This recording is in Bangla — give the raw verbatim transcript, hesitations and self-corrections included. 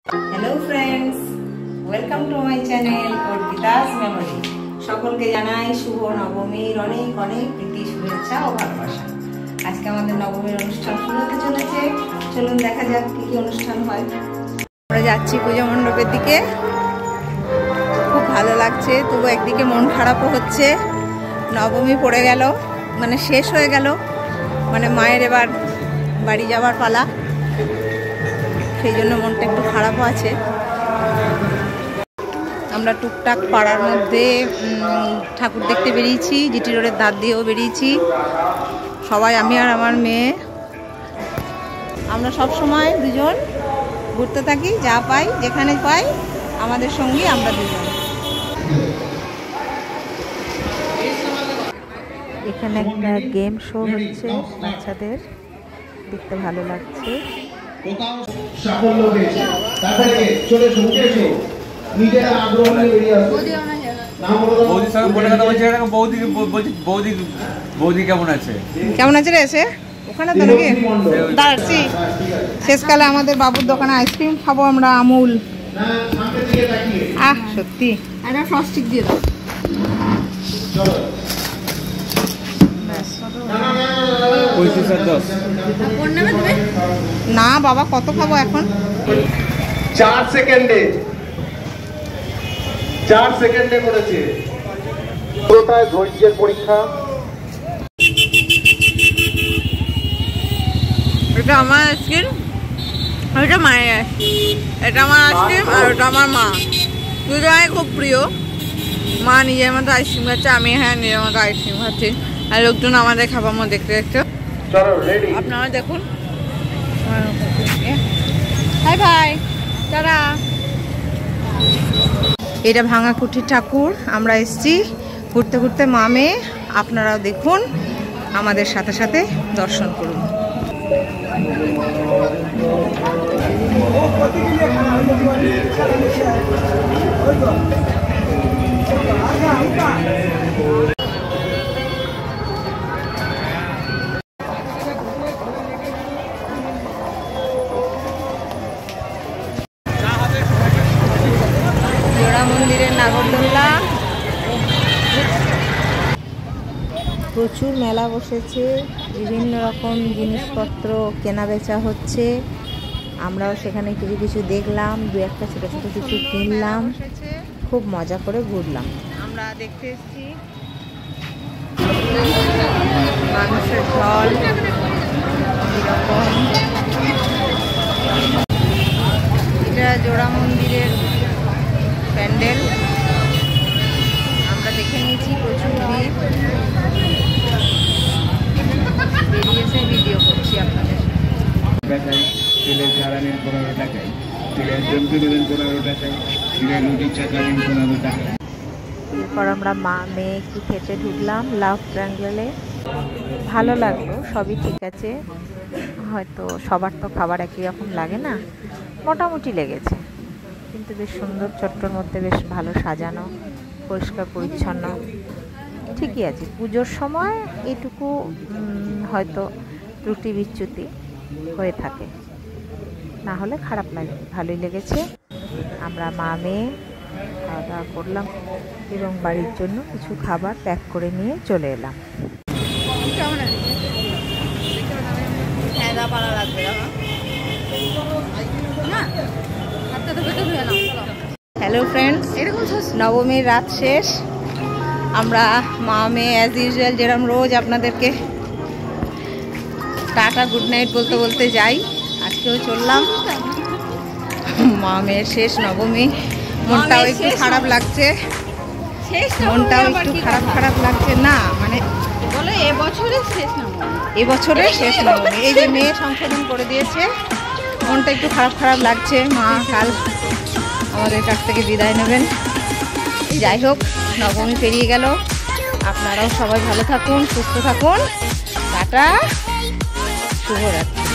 Hello friends, welcome to my channel Arpita's memory. सकलके जानाई शुभ नवमीर अनेक अनेक प्रীতি शुभेच्छा और भालोबासा। आज के आमादेर नवमीर अनुष्ठान शुरू होते चलेছে। चलुन देखा যাক কি কি অনুষ্ঠান হয়। আমরা যাচ্ছি পূজা মণ্ডপের দিকে। খুব ভালো লাগছে, তবু একদিকে মন খারাপও হচ্ছে। নবমী পড়ে গেল, মানে শেষ হয়ে গেল, মানে মায়ের এবার বাড়ি যাওয়ার পালা। সেই জন্য মনটা একটু খারাপও আছে। আমরা টুকটাক পাড়ার মধ্যে ঠাকুর দেখতে বেরিয়েছি, জিটি রোডের ধার দিয়েও বেরিয়েছি সবাই, আমি আর আমার মেয়ে। আমরা সব সময় দুজন ঘুরতে থাকি, যা পাই যেখানে পাই আমাদের সঙ্গী আমরা দুজন। এখানে একটা গেম শো হচ্ছে বাচ্চাদের, দেখতে ভালো লাগছে। কেমন আছে রে এসে ওখানে তো নাকি দাঁড়াচ্ছি। শেষকালে আমাদের বাবুর দোকানে আইসক্রিম খাবো আমরা, আমুল। আহ সত্যি একটা ফ্রস্টিক দিয়ে দাও। না বাবা, কত খাবো এখন? চার সেকেন্ডে চার সেকেন্ডে করেছে। পুরোটাই ধৈর্যের পরীক্ষা। এটা আমার আইসক্রিম, এটা মায়ের আইসক্রিম। এটা আমার আইসক্রিম আর ওটা আমার মা। দুজনেই খুব প্রিয়। মা নিজের মতো আইসক্রিম খাচ্ছে, আমি হ্যাঁ নিজের মতো আইসক্রিম খাচ্ছি, আর লোকজন আমাদের খাবার মতো দেখতে দেখতে। আপনারা দেখুন। হাই ভাই, তারা এটা ভাঙা কুঠির ঠাকুর। আমরা এসছি ঘুরতে ঘুরতে মামে, আপনারাও দেখুন, আমাদের সাথে সাথে দর্শন করুন। মন্দিরের নাগরদোল্লা, প্রচুর মেলা বসেছে, বিভিন্ন রকম জিনিসপত্র কেনা বেচা হচ্ছে। আমরাও সেখানে কিছু কিছু দেখলাম, দু একটা ছোটো ছোটো কিছু কিনলাম, খুব মজা করে ঘুরলাম। আমরা দেখতে এসেছি মানুষের ঢল, এরকম। এটা জোড়া মন্দিরের প্যান্ডেল, আমরা দেখে নিয়েছি। প্রচুর ভিড়, বেরিয়েছে ভিডিও করছি আপনাদের। এরপর আমরা মা মেয়ে একটু খেতে ঢুকলাম লাভ ট্রায়াঙ্গেলে। ভালো লাগলো, সবই ঠিক আছে। হয়তো সবার তো খাবার একই রকম লাগে না, মোটামুটি লেগেছে, কিন্তু বেশ সুন্দর। চট্টর মধ্যে বেশ ভালো সাজানো, পরিষ্কার পরিচ্ছন্ন, ঠিকই আছে। পুজোর সময় এটুকু হয়তো ত্রুটি বিচ্যুতি হয়ে থাকে, না হলে খারাপ লাগে, ভালোই লেগেছে। আমরা মা মেয়ে খাওয়া দাওয়া করলাম এবং বাড়ির জন্য কিছু খাবার প্যাক করে নিয়ে চলে এলাম। হ্যালো ফ্রেন্ডস, নবমীর রাত শেষ। আমরা মা মেয়ে অ্যাজ ইউজুয়াল যেরকম রোজ আপনাদেরকে টাটা গুড নাইট বলতে বলতে যাই, আজকেও চললাম। মা মেয়ের শেষ নবমী, মনটাও একটু খারাপ লাগছে, মনটাও একটু খারাপ খারাপ লাগছে। না মানে বলে এবছরের শেষ নবমী, এবছরের শেষ নবমী। এই যে মেয়ে সংশোধন করে দিয়েছে, মনটা একটু খারাপ খারাপ লাগছে। মা কাল আমাদের কাছ থেকে বিদায় নেবেন। যাই হোক, নবমী পেরিয়ে গেল। আপনারাও সবাই ভালো থাকুন, সুস্থ থাকুন। টাটা, শুভরাত্রি।